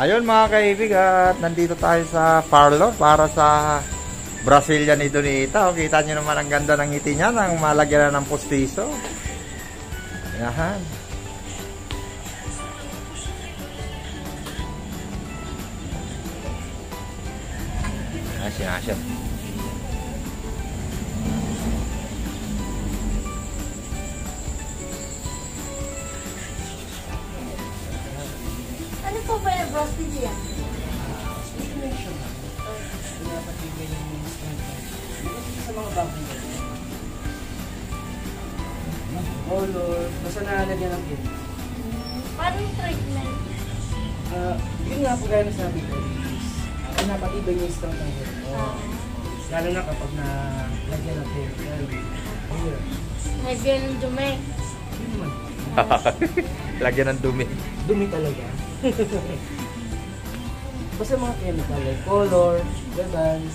Ayun mga kaibigan, nandito tayo sa parlor para sa Brazilian ni Donita. O, kita nyo naman ang ganda ng ngiti niya nang malagyan na ng pustiso. Yan. Asin. Ano po ba yung Brazilian? Stimulation. Pinapatibay yung strength. Sa mga bagay. Color. Basta nalagyan ng pin. Parang treatment. Yun nga po gaya na sabi ko. Pinapatibay yung strength ng hair. Lalo na kapag nalagyan ng hair. Lagyan ng dumi. Yun naman. Lagyan ng dumi. Dumi talaga. Basta mga chemical like color, gabans.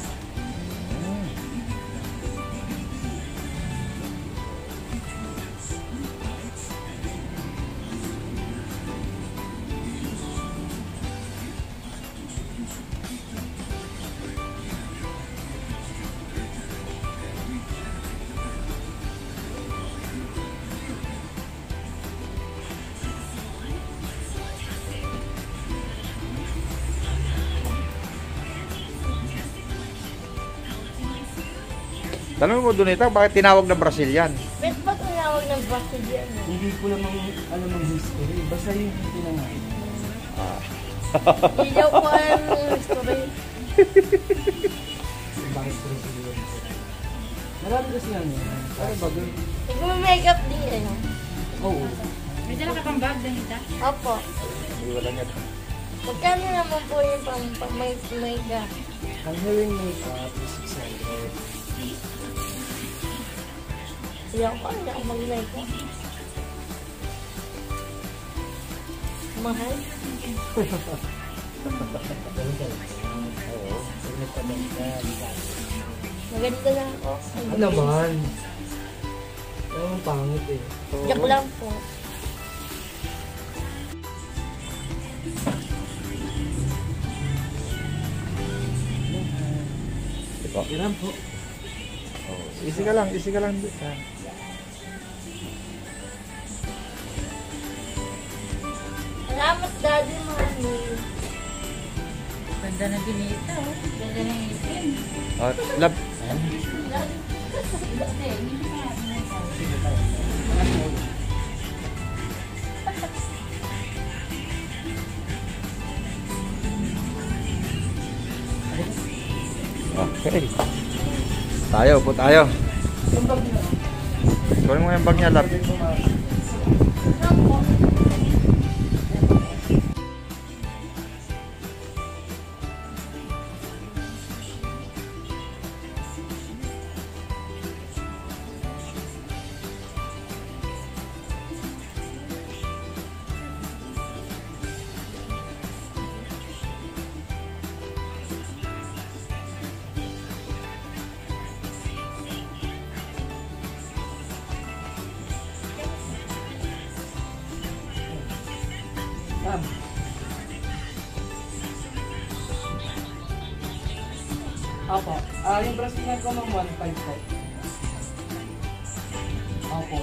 Tanong mo Donita, bakit tinawag na Brazilian? Ba't ba tinawag ng Brazilian? Hindi ko namang alam ang history. Basta yung pinangalan. Hindi daw po alam yung history. Bakit Brazilian? Marami kasi yan yan. Para bagay. Nag-makeup din ano? Oo. May dala ka pang bag, Danita? Opo. Wala niya. Magkano naman po yung pang-makeup? Ang hearing makeup is 600. Hindi ako mag-makeup. Mahal? Oo. Maganda lang ako. Ano naman? Ang pangit eh. Joke lang po. Ito. Iram po. Easy ka lang. Yan. Salamat, Daddy, Mami. Ganda na Danita, oh. Ganda na itim. Oh, lab. Hindi, hindi pa. Okay. Tayo. Kunin mo yung bag niya, lab. Opo. Yung Brazilian ko ng 1.5 po. Opo.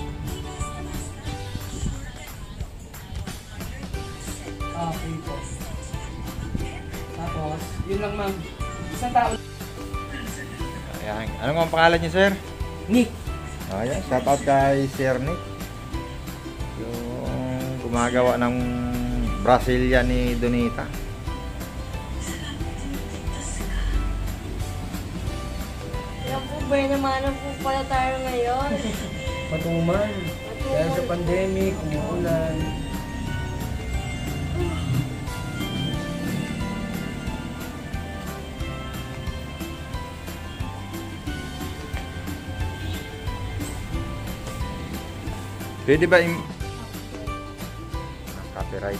Okay po. Tapos, yun lang ma'am. Isang tao. Ayan. Ano ang pangalan niyo, sir? Nick. Ayan. Shout out kay Sir Nick. Yung gumagawa ng Brazilian ni Donita. Yan po, naman po pala tayo ngayon. Patuman. Dahil sa pandemic, umuulan. Pwede ba yung copyright?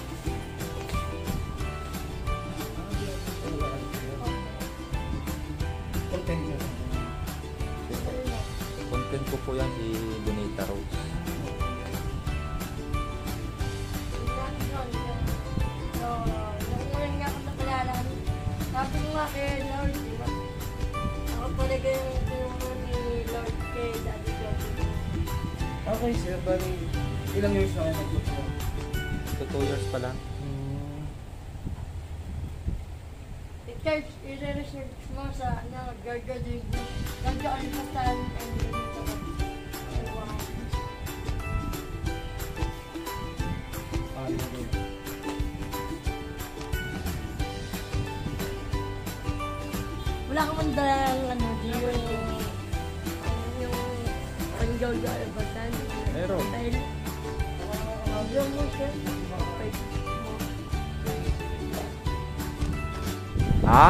Content ko po yan si Donita Rose. Nung una niya ako nga kay Lord, di ba? Ako talaga yung tinulungan ni Lord kay Daddy ko. Okay, sir. Bali, ilang years na ako nagtuturo? 2 years pa lang. I-search, i-research mo sa Georgia Division. Georgia Alpatan and dito. Wala ka man dalang yung Georgia Alpatan. Meron. Dahil, yung mo siya. Ha?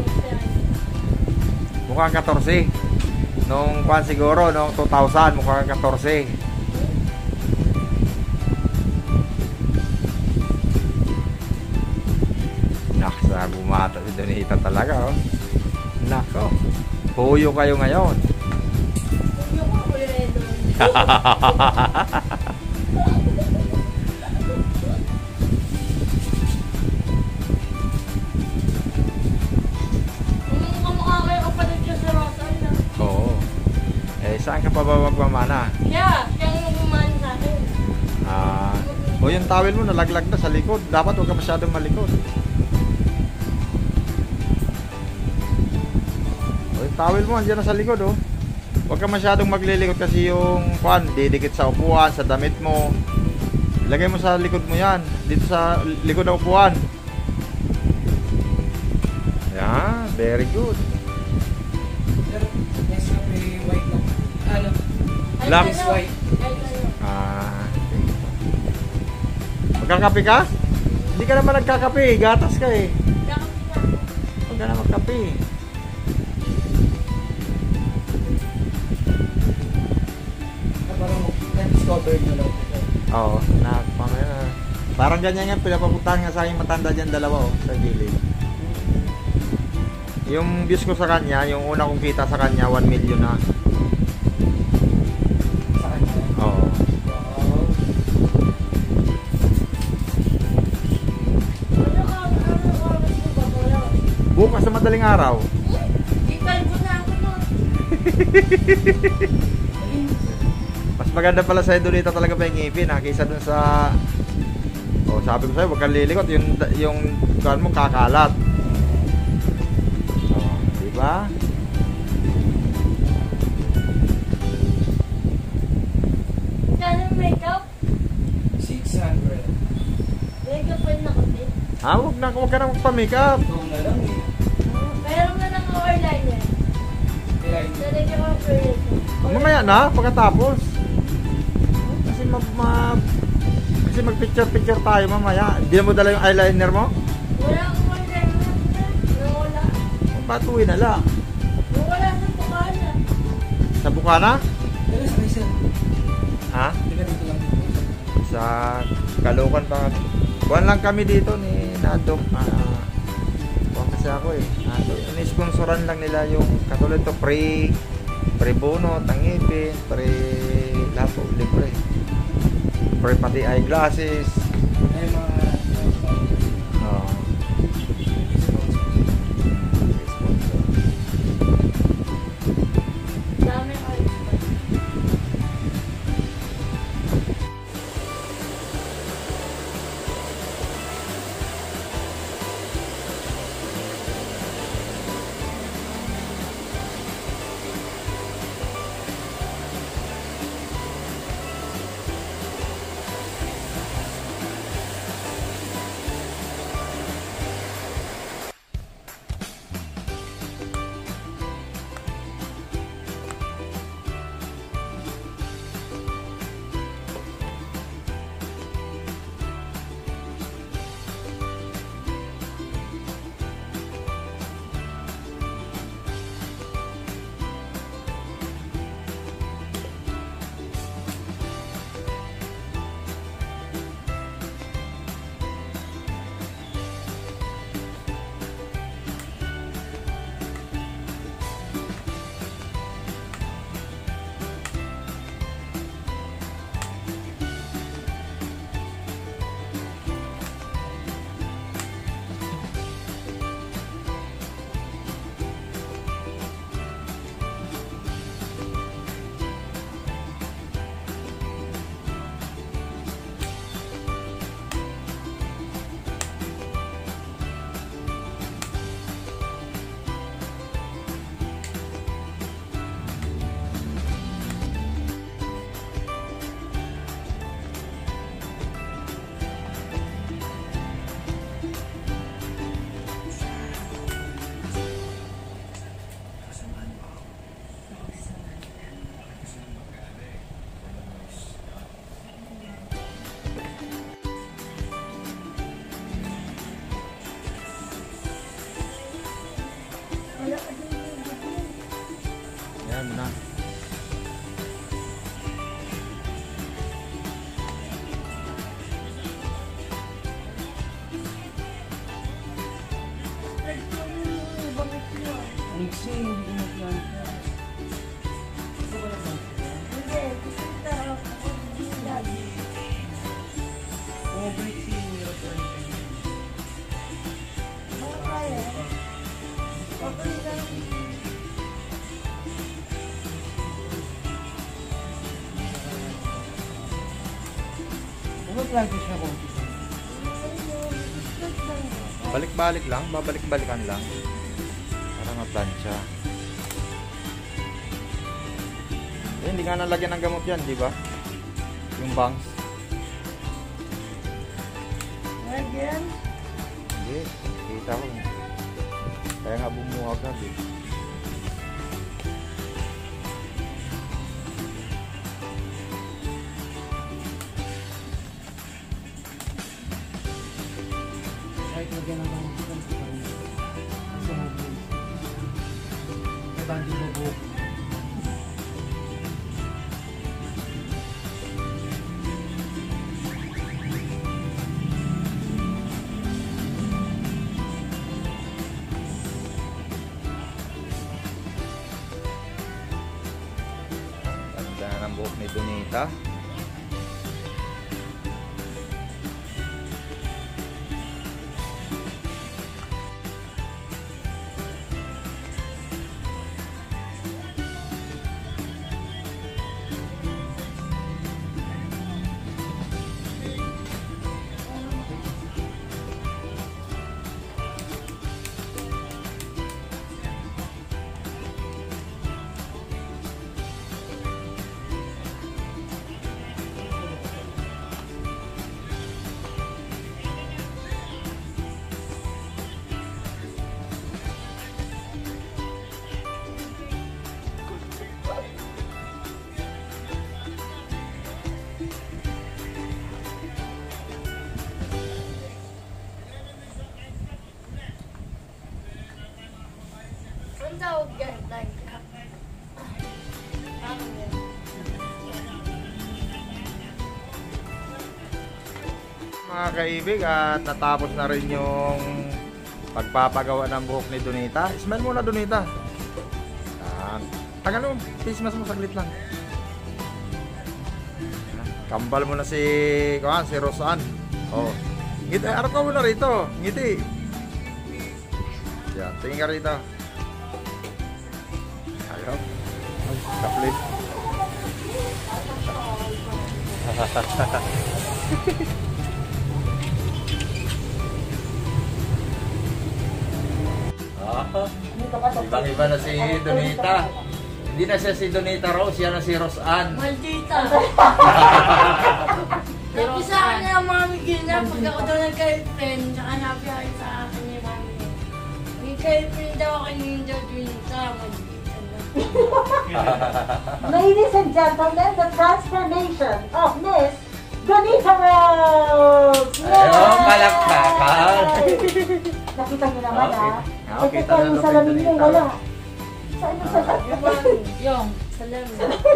Mukhang 14. Nung kwan siguro, nung 2000, mukhang 14. Naksa, bumata si Donita talaga, oh. Nako. Puyo kayo ngayon. Yung ko ulit doon. Kamukha kayo kapatid ko sa Rosal na. Oo. Eh, saan ka pa ba magmamana? Siya yung umani sa akin. O yung towel mo nalaglag na sa likod. Dapat huwag ka masyadong malikod. O yung towel mo andyan na sa likod, oh. Huwag ka masyadong maglilikod kasi yung kwan, didikit sa upuan, sa damit mo. Ilagay mo sa likod mo yan. Dito sa likod ng upuan. Yan, very good. Sir, yes, may white lang. Ano? Black. Yes, white. Okay. Magkakape ka? Hindi ka naman nagkakape, gatas ka eh. Huwag ka na magkape. Parang na-discover nyo lang. Oo, parang ganyan nga, pinapapuntahan nga sa aking matanda dyan, dalawa, oh, sa gilid. Yung views ko sa kanya, yung una kong kita sa kanya, 1 million na. Sa kanya. Oo. Wow. Bukas sa madaling araw. Ikal ko na ako mo. Mas maganda pala sa Donita talaga pa yung ngipin, ha, kaysa dun sa... Oh, sabi ko sa'yo, huwag kang lilikot, yung kuwan mo kakalat. Oh, diba? Kano yung makeup? 600. Makeup pa rin ako din. Ha, huwag ka na magpa-makeup. Ito na lang eh. Meron na ng eyeliner. Kaya Lalagyan ko ng eyeliner. Mamaya na, pagkatapos. Kasi kasi mag-picture tayo mamaya. Hindi mo dala yung eyeliner mo? Wala akong eyeliner. Nawala. Patuwi na lang. Nawala sa bukana. Sa Bukana? Pero sa kayo, sir. Ha? Teka dito lang. Sa Caloocan pa. Buwan lang kami dito ni Nado. Buwan kasi ako eh. Nado. Inisponsoran lang nila yung katulad to pre-bono, tangipin, lahat po, libre. Pre pati eyeglasses. Ay, mga... Oh. Dami eyeliner. Bakit po yung bakit mo? Niksi, hindi ko magplanta. Gusto ko lang Hindi, gusto kita ako. Lagi. kung brixie, hirap ko rin. Mga kaya. Okay lang. Kung magplanta siya kung Balik-balik lang, babalik-balikan lang. Para maplansya. Eh, hindi nga nalagyan ng gamot yan, di ba? Yung bangs. Again? Hindi, kita ko. Kaya nga bumuhag na, eh. kahit lagyan ng mga chicken sa kanya. Gusto mo po. Diba hindi mo buhok? Ganda na ng buhok ni Donita. Ang tawag yan, like, ano yan? Mga kaibig, at natapos na rin yung pagpapagawa ng buhok ni Donita. Smile muna, Donita. Yan. Tagal mo, face mask mo saglit lang. Yan. Kambal mo na si Rosan. Oh. Ngiti, arap ka muna rito. Ngiti. Yan, tingin ka rito. Ayaw. Kaplit. Ibang-iba na si Donita. Hindi na siya si Donita Rose, siya na si Rosan. Maldita! Tapos sa akin ang mami gina, pag ako daw nag-girlfriend, tsaka nabiyahe sa akin ni mami. May girlfriend daw ako ni Donita, maldita na. Ladies and gentlemen, the transformation of Miss Donita Rose! Ayun, palakpakan. Nakita niyo naman Okay. ah. Okay, Ito pa yung talaga salamin niyo, Donita. wala. Saan yung salamin? Yung mami, Yung. salamin.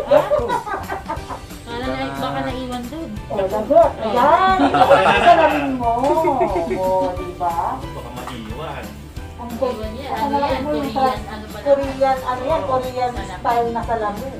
Kala na, baka naiwan doon. Oh, lagot. Ayan. Ito yung salamin mo. O, diba? Baka maiwan. Ang Iwan yan. ang Ano yan? mo yung Korean, ano ba? Korean, ano yan? Korean style na salamin.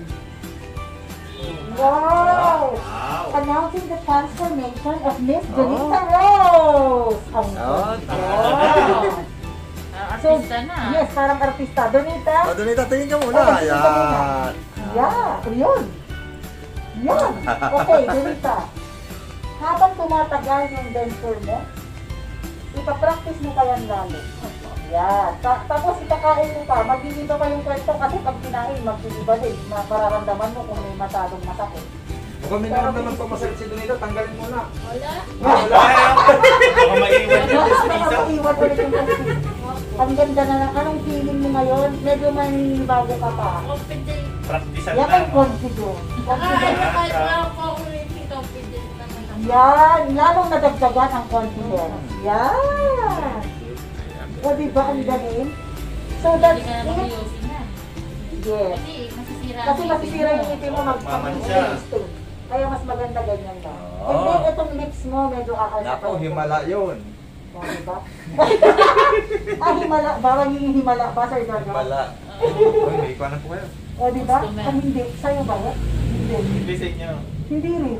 Wow! Wow! Announcing the transformation of Miss Donita Rose! Ang Oh, wow! Artista na. Yes, parang artista. Donita? Oh, Donita, tingin ka muna. Oh, tingin ka muna. Yan. Yeah, yun. Yun. Okay, Donita. Habang tumatagal yung denture mo, ipapractice mo pa yan lalo. Yan. Tapos itakain mo pa, mag-iiba pa yung kwento kasi pag kinain, mag-iiba din. Mararamdaman mo kung may masyadong masakit. Kung may naman pag masakit si Donita, tanggalin mo na. Wala. Baka maiwan yung Baka dito. maiwan ulit yung confidence. Ang ganda na lang. Anong feeling mo ngayon? Medyo may bago ka pa. Confident. Praktisan Yan lang. ang confident. Kahit na ako confident naman ako. Yan, lalong nadagdagan ang confidence. Yan. O diba ang galing? So that's Hindi ka na it. mag-yosin na. Yes. Kasi masisira. Kasi masisira yung ngiti mo Mamansya. mag-stain. Kaya mas maganda ganyan ba? Oo. And then itong lips mo medyo kakal. Nako, himala yun. O diba? Himala. Parang yung himala ba, Sir Jojo? Wala. Uy, may ikuanan po kayo. O, di ba? Hindi. Sa'yo ba yan? Hindi. Hindi sa inyo. Hindi rin.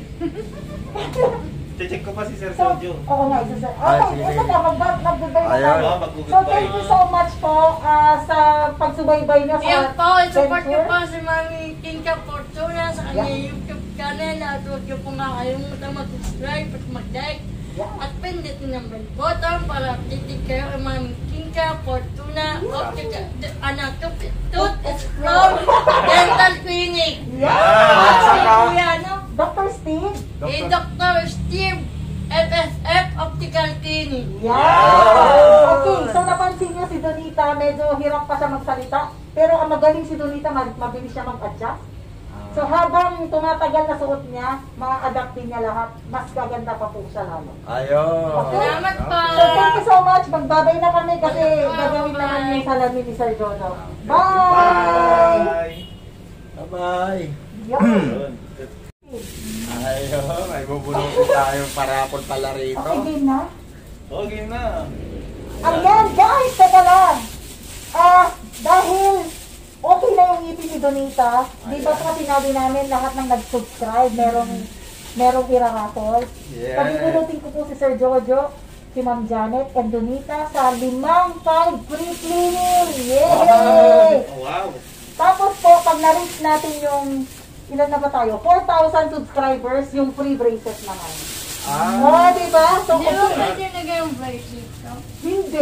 Check ko pa si Sir So, Jojo. oo nga, isa sa... Ay, Okay, sige, isa sige. na, mag-goodbye na Ayun. tayo. Oo, So, mag-goodbye. thank you so much po sa pagsubaybay niyo Yan sa po, support niyo Denver. po si Mami Kinka Fortuna sa kanyang YouTube channel. At huwag niyo po nga kalimutan mag-subscribe at mag-like. Yeah. At pindutin ang bell button para updated kayo kay Mami Kinka Fortuna Tooth Explore Dental Clinic. Yeah. At Si saka, Kuya, no? Dr. Steve. Eh, Dr. Steve FSF Optical Clinic. Yeah. Okay, so napansin niyo si Donita, medyo hirap pa siya magsalita. Pero ang magaling si Donita, mabilis siya mag-adjust. So habang tumatagal na suot niya, ma-adapt din niya lahat. Mas gaganda pa po siya lalo. ayun. Salamat po. So thank you so much. Magbabay na kami kasi gagawin naman yung salamin ni Sir Jojo. Bye! Bye! Bye-bye. Yun. Yun. Ayun, may bubunutin tayong parapol pala rito. Okay, game na. Okay na. Ayan, guys, teka lang. Dahil okay na yung ngipin ni Donita, di ba pa sinabi namin lahat ng nag-subscribe, merong iraraffle. Yeah. Pagbubunutin ko po si Sir Jojo, si Ma'am Janet, and Donita sa 5 free cleaning. Yay! Wow! Tapos po, pag na-reach natin yung, ilan na ba tayo? 4,000 subscribers, yung free braces naman. Oh, di ba? So, Hindi mo okay. pwede nagayong bracelet, no? Hindi.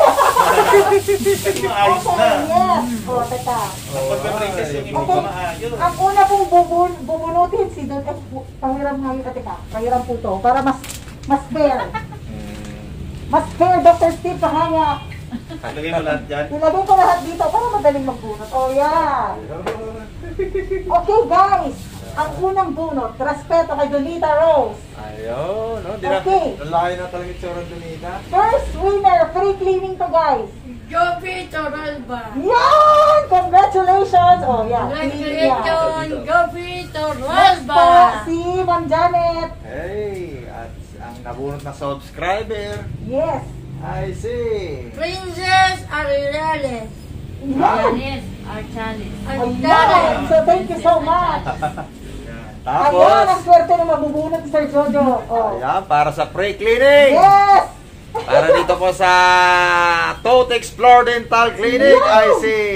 Maayos na. Yes. O, teka. Ang pagbe-braces yung ibo Okay. pa maayos. Ang una pong bubunutin si Don, pahiram nga yun, teka, pahiram po to, para mas fair. Mas fair, Dr. Steve, kahanga. Lagay mo lahat dyan. Ilagay ko lahat dito para madaling magbunot. Oh, yeah. Okay, guys. Ang unang bunot, respeto kay Donita Rose. Ayun, no? Okay. Nalaki na talaga itsura ng Donita. First winner, free cleaning to, guys. Joby Toralba. Yan! Congratulations! Oh, yeah. Cleaning yan. Congratulations, Joby Next Toralba. po, si Ma'am Janet. Hey, at ang nabunot na subscriber, Yes. I see. Princess Ariales. Yan. Chalice. Our chalice. Ayan. So, thank you so much. Ayan, ang Tapos, swerte na mabubunot, Sir Jojo. Oh. ayan, para sa pre-cleaning. Yes! Para dito po sa Tooth Explore Dental Clinic, I see.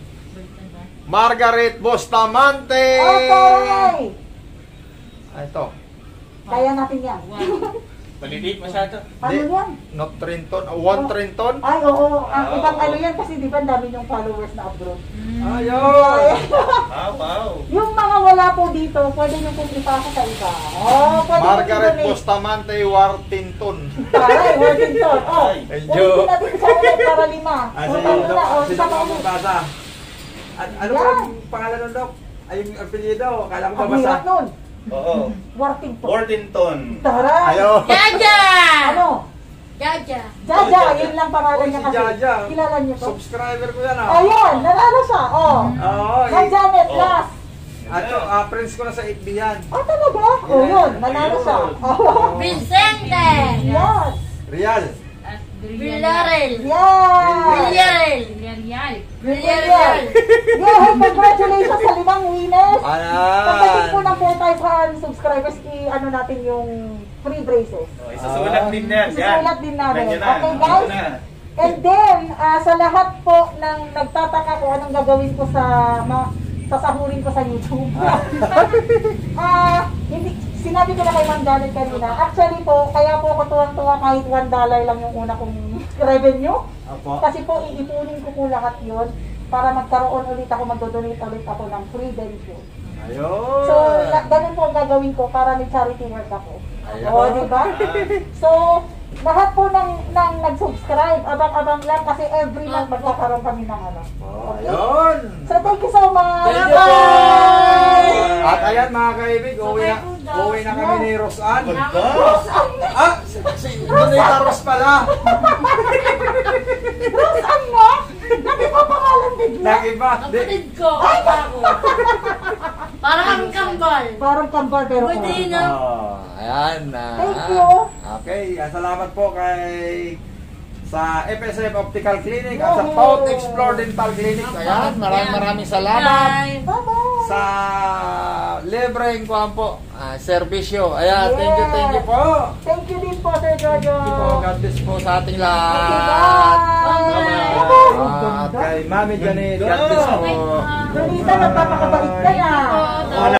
Margaret Bustamante. Okay! Ito. Kaya natin yan. Malilit masyado. Ano Di- yan? Not Trinton, 1 Trinton. Ay, oo. Ang Wow. ibang ano yan kasi di ba ang dami yung followers na abroad. Ayun. Wow! Yung mga wala po dito, pwede nyo pong ipasa sa iba. Oh, pwede Margaret nyo Bustamante Wartington. Paray, Washington. Oh, Ay, ulitin Diyo. natin sa ulit para 5. Sino na, oh, sino isa pa ka ulit. magbasa? Ano Yan. ba yung pangalan ng Dok? Ay, yung apelyido. Kala ko Ang babasa. hirap nun. Oo. Washington. Worthington. Taray. Ayun. Jaja! Ano? Jaja. Jaja, yun lang pangalan Oh, niya si kasi. Jaja. Kilala niyo to? Subscriber ko yan Ayan, nanalo siya. Oh. Oo. Kay Janet Oh. last. Ato, friends ko na sa FB yan. Oh, talaga? Oh, yun. Nanalo siya. Oh. Vicente. Yes. Real. At Villarel. Yes. Villarel. Villarreal. Villarel. Yeah, congratulations sa 5 winners. Pagdating po Ayan. ng 4,500 subscribers, i-ano natin yung free braces. Oh, isasulat din yan. Isusulat din namin. Ganyan na. Okay, guys? Ito na. And then, sa lahat po ng nagtataka kung anong gagawin ko sa sasahurin ko sa YouTube. Hindi, sinabi ko na kay Ma'am Janet kanina. Actually po, kaya po ako tuwang-tuwa kahit $1 lang yung una kong revenue. Apo. Kasi po, iipunin ko po lahat yun para magkaroon ulit ako, mag-donate ulit ako ng free denture. Ayun. So, ganun po ang gagawin ko para may charity work ako. Ayun. O, diba? So, lahat po ng nag-subscribe, abang-abang lang kasi every month magkakaroon kami ng ano. Oh, ayun. So, thank you so much! Thank you po. Bye! At ayan mga kaibig, uwi na kami ni Rosan. Ah, si Donita Ros pala. Rosan mo? Nag-iba pangalan bigla? Nag-iba. Di, Kapatid ko. Ako. Parang kami kambal. Parang kambal pero Pwede ko. Oh, ayan. Thank you. Okay, salamat po kay sa FSF Optical Clinic at sa South Explore Dental Clinic. Ayan, maraming salamat Bye. Bye-bye. sa libreng kuhan po, serbisyo. Ayan, thank you po. Thank you din po, Sir Jojo. Thank you po. God bless po sa ating Okay, lahat. bye. At kay Mami Janet, God bless po. Jonita, nagpapakabait ka na. Thank you po.